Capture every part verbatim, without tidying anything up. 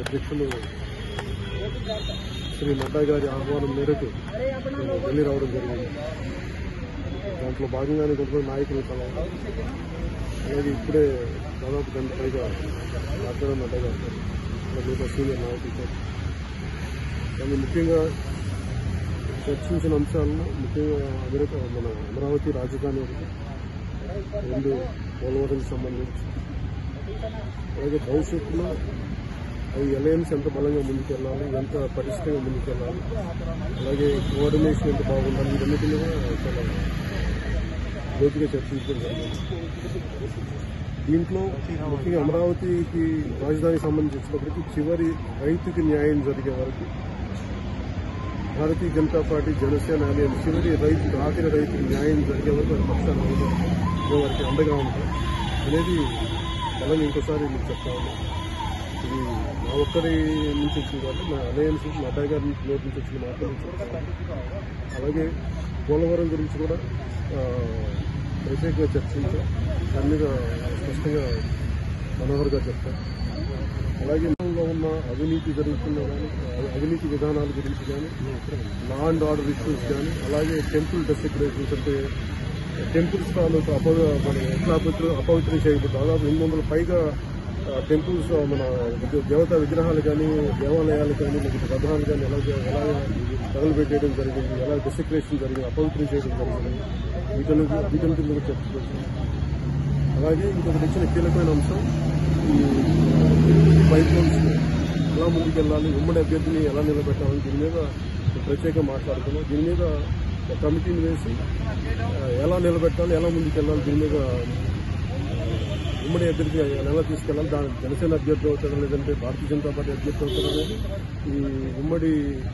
అధ్యక్షులు శ్రీ నడ్డా గారి ఆహ్వానం మేరకు ఢిల్లీ రావడం జరిగింది. దాంట్లో భాగంగానే కొంతమంది నాయకులు కలవాలి. అలాగే ఇప్పుడే దాదాపు గంట పైగా మాట్లాడడం నడ్డా గారు మిగతా సీనియర్ నాయకులతో కానీ ముఖ్యంగా చర్చించిన అంశాలను ముఖ్యంగా అమెరికా మన అమరావతి రాజధాని రెండు పోలవరంకి సంబంధించి అలాగే భవిష్యత్తులో అవి అలయన్స్ ఎంత బలంగా ముందుకెళ్ళాలి, ఎంత పరిష్టంగా ముందుకెళ్ళాలి, అలాగే కోఆర్డినేషన్ ఎంత బాగుండాలి, ఇవన్నిటి మీద చాలా లోతుగా చర్చించడం జరిగింది. దీంట్లో ముఖ్యంగా అమరావతికి రాజధానికి సంబంధించినప్పటికీ చివరి రైతుకి న్యాయం జరిగే వరకు భారతీయ జనతా పార్టీ జనసేన అనే చివరి రైతు ఆఖరి రైతుకి న్యాయం జరిగే వరకు వారి పక్షాలు మేము వారికి అండగా ఉంటాం అనేది బలంగా ఇంకోసారి మీకు చెప్తా ఉన్నాం. ఇది నా ఒక్కరి నుంచి వచ్చింది కాబట్టి నా అలయన్స్ నడ్డా గారి నుంచి నోటి నుంచి వచ్చిన మాత్రం అలాగే పోలవరం గురించి కూడా ప్రత్యేకంగా చర్చించాం. దాని మీద స్పష్టంగా మనోహర్ గారు చెప్తారు. అలాగే లో ఉన్న అవినీతి జరుగుతున్న కానీ అవినీతి విధానాల గురించి కానీ లా అండ్ ఆర్డర్ ఇష్యూస్ కానీ అలాగే టెంపుల్ డెసిక్రేషన్స్ అంటే టెంపుల్స్ తాలూకు అప మన ఎట్లా అపవిత్రం చేయబడి దాదాపు ఎనిమిది వందల పైగా టెంపుల్స్ మన దేవతా విగ్రహాలు కానీ దేవాలయాలు కానీ లేకపోతే రథాలు కానీ ఎలా ఎలా తగలబెట్టేయడం జరిగింది, ఎలా డెసిక్రేషన్ జరిగింది, అపవిత్రం చేయడం జరిగింది, వీటిని వీటి మీద చర్చించారు. అలాగే ఇంకొకటి ఇచ్చిన కీలకమైన అంశం ఈ పైప్ లైన్స్ ఎలా ముందుకెళ్ళాలి, ఉమ్మడి అభ్యర్థిని ఎలా నిలబెట్టాలని దీని మీద ప్రత్యేకంగా మాట్లాడుతున్నాం. దీని మీద కమిటీని వేసి ఎలా నిలబెట్టాలి, ఎలా ముందుకెళ్ళాలి, దీని మీద ఉమ్మడి అభ్యర్థి ఎలా తీసుకెళ్ళాలి, దాని జనసేన అభ్యర్థి అవుతారా లేదంటే భారతీయ జనతా పార్టీ అభ్యర్థి అవుతారా అనేది ఈ ఉమ్మడి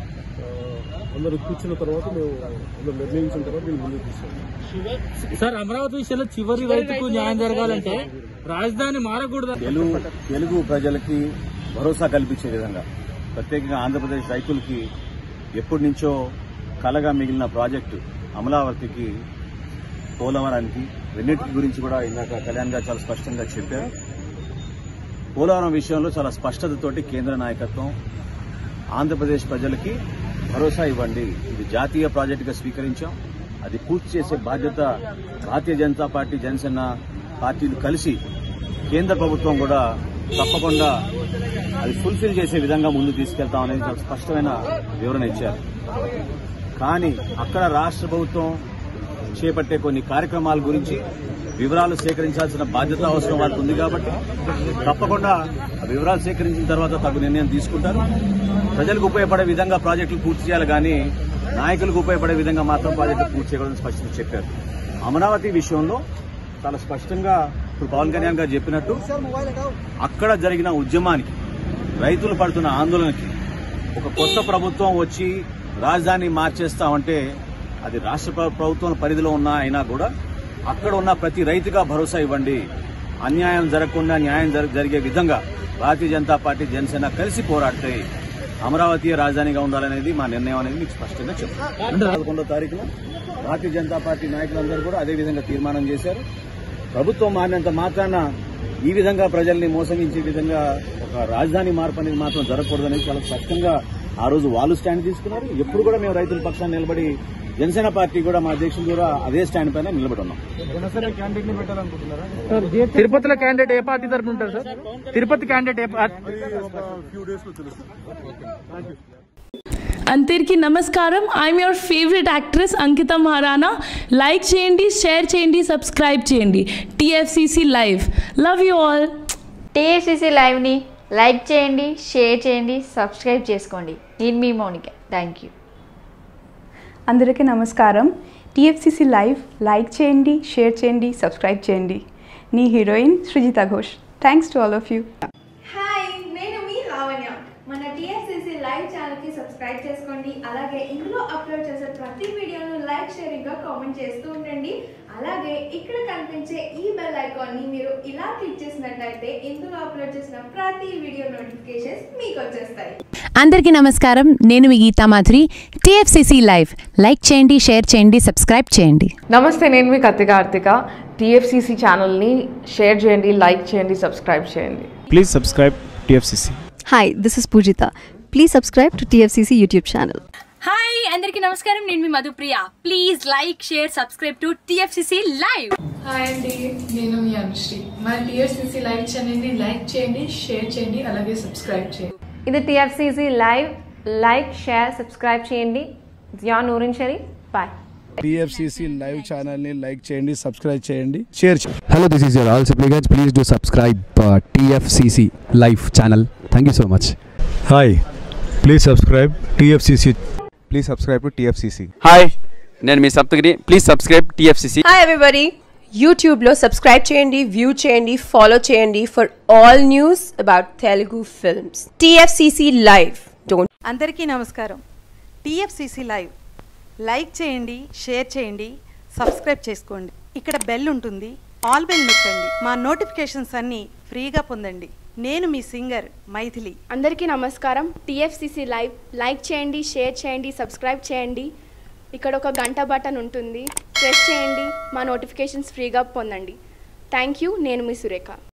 అందరూ కూర్చున్న తర్వాత మేము అందరూ నిర్ణయించిన తర్వాత మేము ముందుకు తీసుకెళ్ళాం. సార్, అమరావతి విషయంలో చివరి రైతుకు న్యాయం జరగాలంటే రాజధాని మారకూడదు. తెలుగు తెలుగు ప్రజలకి భరోసా కల్పించే విధంగా ప్రత్యేకంగా ఆంధ్రప్రదేశ్ రైతులకి ఎప్పటి నుంచో కలగా మిగిలిన ప్రాజెక్టు అమరావతికి పోలవరానికి రెండింటి గురించి కూడా ఇందాక కళ్యాణ్ గారు చాలా స్పష్టంగా చెప్పారు. పోలవరం విషయంలో చాలా స్పష్టతతోటి కేంద్ర నాయకత్వం ఆంధ్రప్రదేశ్ ప్రజలకి భరోసా ఇవ్వండి, ఇది జాతీయ ప్రాజెక్టుగా స్వీకరించాం, అది పూర్తి చేసే బాధ్యత భారతీయ జనతా పార్టీ జనసేన పార్టీలు కలిసి కేంద్ర ప్రభుత్వం కూడా తప్పకుండా అది ఫుల్ఫిల్ చేసే విధంగా ముందు తీసుకెళ్తాం అనేది చాలా స్పష్టమైన వివరణ ఇచ్చారు. కానీ అక్కడ రాష్ట్ర ప్రభుత్వం చేపట్టే కొన్ని కార్యక్రమాల గురించి వివరాలు సేకరించాల్సిన బాధ్యత అవసరం వాళ్ళకు ఉంది కాబట్టి తప్పకుండా ఆ వివరాలు సేకరించిన తర్వాత తగు నిర్ణయం తీసుకుంటారు. ప్రజలకు ఉపయోగపడే విధంగా ప్రాజెక్టులు పూర్తి చేయాలి కానీ నాయకులకు ఉపయోగపడే విధంగా మాత్రం ప్రాజెక్టులు పూర్తి చేయకూడదని స్పష్టంగా చెప్పారు. అమరావతి విషయంలో చాలా స్పష్టంగా ఇప్పుడు పవన్ కళ్యాణ్ గారు చెప్పినట్టు అక్కడ జరిగిన ఉద్యమానికి రైతులు పడుతున్న ఆందోళనకి ఒక కొత్త ప్రభుత్వం వచ్చి రాజధాని మార్చేస్తామంటే అది రాష్ట్ర ప్రభుత్వం పరిధిలో ఉన్నా అయినా కూడా అక్కడ ఉన్న ప్రతి రైతుగా భరోసా ఇవ్వండి, అన్యాయం జరగకుండా న్యాయం జరిగే విధంగా భారతీయ జనతా పార్టీ జనసేన కలిసి పోరాడతాయి, అమరావతి రాజధానిగా ఉండాలనేది మా నిర్ణయం అనేది మీకు స్పష్టంగా చెప్తాను. పదకొండో తారీఖున భారతీయ జనతా పార్టీ నాయకులందరూ కూడా అదే విధంగా తీర్మానం చేశారు. ప్రభుత్వం మారినంత మాత్రాన ఈ విధంగా ప్రజల్ని మోసగించే విధంగా ఒక రాజధాని మార్పు అనేది మాత్రం జరగకూడదనేది చాలా స్పష్టంగా ఆ రోజు వాళ్ళు స్టాండ్ తీసుకున్నారు. ఎప్పుడు కూడా మేము రైతుల పక్షాన్ని నిలబడి జనసేన పార్టీ కూడా మా అధ్యక్షులు కూడా అదే స్టాండ్ పైన నిలబడి ఉన్నాం. తిరుపతిలో క్యాండిడేట్ ఏ పార్టీ తరఫున ఉంటారు సార్? తిరుపతి క్యాండిడేట్ ఏ పార్టీ? అందరికీ నమస్కారం. I'm your favourite actress Ankita Maharana. Like చేయండి, షేర్ చేయండి, సబ్స్క్రైబ్ చేయండి. TFCC live. Love you all. TFCC లైవ్ని లైక్ చేయండి, షేర్ చేయండి, సబ్స్క్రైబ్ చేసుకోండి. నేను మీ మౌనిక. Thank you. అందరికీ నమస్కారం. టీఎఫ్సీసీ లైవ్ లైక్ చేయండి, షేర్ చేయండి, సబ్స్క్రైబ్ చేయండి. నీ heroine Srijita Ghosh. Thanks to all of you. Hi, నేను మీ లావణ్య. మన టీఎఫ్సీసీ లైవ్ ఛానల్కి సబ్స్క్రైబ్ చేసుకోండి. అలాగే ఇందులో అప్లోడ్ చేసే ప్రతి వీడియోను లైక్, షేరింగ్గా కామెంట్ చేస్తూ ఉండండి. అలాగే ఇక్కడ కనిపించే ఈ బెల్ ఐకాన్ని మీరు ఇలా క్లిక్ చేసినట్లయితే ఇందులో అప్లోడ్ చేసిన ప్రతి వీడియో నోటిఫికేషన్స్ మీకు వచ్చేస్తాయి. అందరికీ నమస్కారం. నేను మీ Geeta Madhuri. TFCC live like చేయండి, షేర్ చేయండి, సబ్స్క్రైబ్ చేయండి. నమస్తే, నేను మీ కత్తి కార్తిక. టీఎఫ్సీసీ ఛానల్ని షేర్ చేయండి, లైక్ చేయండి, సబ్స్క్రైబ్ చేయండి. Please subscribe TFCC. Hi, this is Pujita. Please subscribe to T F C C YouTube channel. Hi అందరికీ నమస్కారం, నేను మీ Madhupriya. Please like share subscribe to T F C C live. Hi అండి, నేను మీ అనుశ్రీ. మా T F C C live ఛానల్ని like చేయండి, షేర్ చేయండి, అలాగే సబ్స్క్రైబ్ చేయండి. ఇది T F C C live. Like share subscribe చేయండి. Zia Noorin Sharif. Bye. T F C C live ఛానల్ని లైక్ చేయండి, సబ్స్క్రైబ్ చేయండి, షేర్ చేయండి. Hello, this is your all supplicants. Please do subscribe uh, T F C C live channel. Thank you so much. Hi, please subscribe T F C C. Please subscribe to T F C C. Hi, నేను మీ Saptagiri. Please subscribe T F C C. Hi everybody, యూట్యూబ్లో subscribe చేయండి, view చేయండి, follow చేయండి for all news about Telugu films. T F C C live. Don't. అందరికీ నమస్కారం. T F C C live like చేయండి, share చేయండి, సబ్స్క్రైబ్ చేసుకోండి. ఇక్కడ బెల్ ఉంటుంది, ఆల్ బెల్ నొక్కండి. మా నోటిఫికేషన్స్ అన్నీ ఫ్రీగా పొందండి. నేను మీ సింగర్ మైథిలి. అందరికీ నమస్కారం. T F C C live like చేయండి, షేర్ చేయండి, సబ్స్క్రైబ్ చేయండి. ఇక్కడ ఒక గంట బటన్ ఉంటుంది, ప్రెస్ చేయండి. మా నోటిఫికేషన్స్ ఫ్రీగా పొందండి. Thank you. నేను మీ సురేఖ.